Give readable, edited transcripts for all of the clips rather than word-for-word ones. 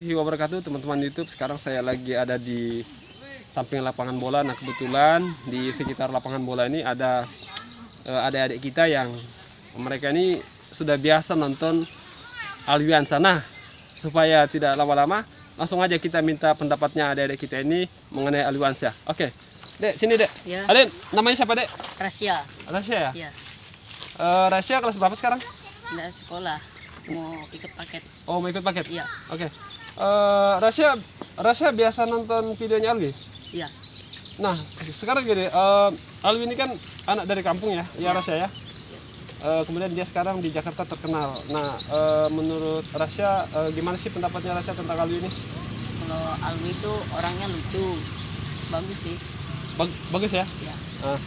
Wabarakatuh teman-teman YouTube. Sekarang saya lagi ada di samping lapangan bola. Nah kebetulan di sekitar lapangan bola ini ada adik-adik kita yang mereka ini sudah biasa nonton Alwiansa. Nah supaya tidak lama-lama langsung aja kita minta pendapatnya adik-adik kita ini mengenai Alwiansa. Oke, Dek sini Dek. Ya. Adik namanya siapa Dek? Rasya. Rasya ya? Ya. Rasya kelas berapa sekarang? Nggak sekolah. Mau ikut paket. Oh mau ikut paket? Iya. Oke. Rasya biasa nonton videonya Alwi? Iya. Nah, sekarang gini, Alwi ini kan anak dari kampung ya, ya Rasya ya. Kemudian dia sekarang di Jakarta terkenal. Nah, menurut Rasya, gimana sih pendapatnya Rasya tentang Alwi ini? Kalau Alwi itu orangnya lucu, bagus sih. Bagus ya. Ya.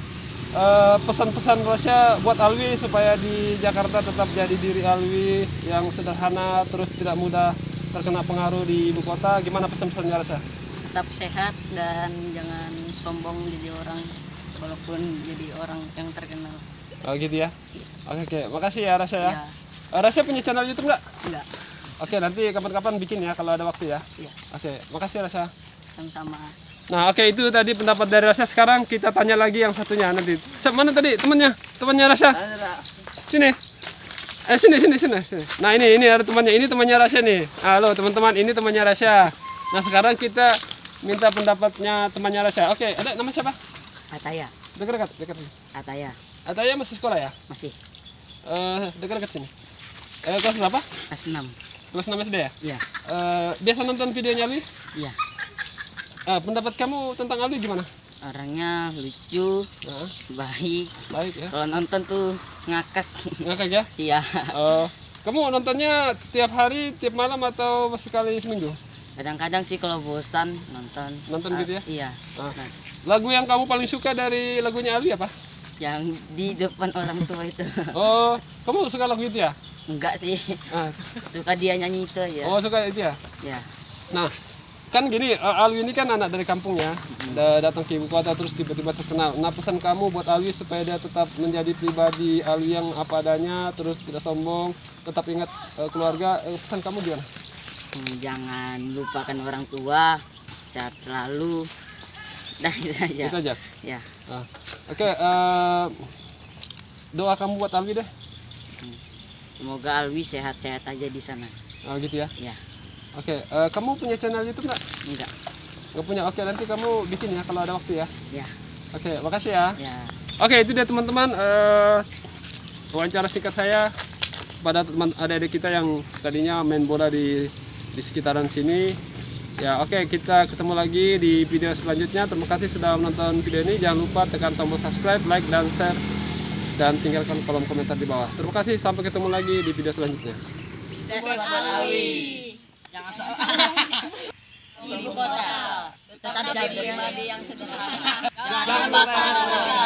Pesan-pesan Rasya buat Alwi supaya di Jakarta tetap jadi diri Alwi yang sederhana, terus tidak mudah terkena pengaruh di ibu kota. Gimana pesan-pesannya Rasya? Tetap sehat dan jangan sombong jadi orang, walaupun jadi orang yang terkenal. Oh gitu ya. Oke, makasih ya Rasya ya. Ya. Rasya punya channel YouTube nggak? Enggak. Oke, nanti kapan-kapan bikin ya kalau ada waktu ya. Iya. Oke, makasih Rasya. Sama-sama. Nah, oke itu tadi pendapat dari Rasya. Sekarang kita tanya lagi yang satunya nanti. Mana tadi temannya Rasya? Sini. Sini. Nah, ini ada temannya. Ini temannya Rasya nih. Halo teman-teman, ini temannya Rasya. Nah, sekarang kita minta pendapatnya temannya Rasya. Oke, ada nama siapa? Ataya. Dekat. Ataya. Ataya masih sekolah ya? Masih. Dekat sini. Kelas berapa? Kelas 6. Kelas 6 SD ya? Iya. Biasa nonton videonya Alwi? Iya. Pendapat kamu tentang Alwi gimana? Orangnya lucu, baik. Baik ya. Kalau nonton tuh ngakak. Ngakak ya? Iya. Kamu nontonnya tiap hari, tiap malam atau sekali seminggu? Kadang-kadang sih kalau bosan nonton Gitu ya? Iya. Nah, lagu yang kamu paling suka dari lagunya Alwi apa? Yang di depan orang tua itu. Oh, kamu suka lagu itu ya? Enggak sih. Ah. Suka dia nyanyi itu aja. Oh, suka itu ya? Ya. Nah, kan gini, Alwi ini kan anak dari kampung ya. Datang ke ibu kota terus tiba-tiba terkenal. Nah, pesan kamu buat Alwi supaya dia tetap menjadi pribadi Alwi yang apa adanya, terus tidak sombong, tetap ingat keluarga. Pesan kamu gimana? Jangan lupakan orang tua, sehat selalu. Dah itu aja. Itu aja. Ya. Oke, doa kamu buat Alwi deh. Semoga Alwi sehat-sehat aja di sana. Oh gitu ya. Ya. Oke, kamu punya channel YouTube nggak? Enggak. Nggak punya. Oke, nanti kamu bikin ya kalau ada waktu ya. Ya. Oke, makasih ya. Ya. Oke, itu dia teman-teman wawancara singkat saya pada teman adik-adik kita yang tadinya main bola di sekitaran sini. Ya, oke, kita ketemu lagi di video selanjutnya. Terima kasih sudah menonton video ini. Jangan lupa tekan tombol subscribe, like, dan share, dan tinggalkan kolom komentar di bawah. Terima kasih, sampai ketemu lagi di video selanjutnya. Jangan ibu kota tetap jadi pribadi yang sederhana. Jangan lupakan orang tua.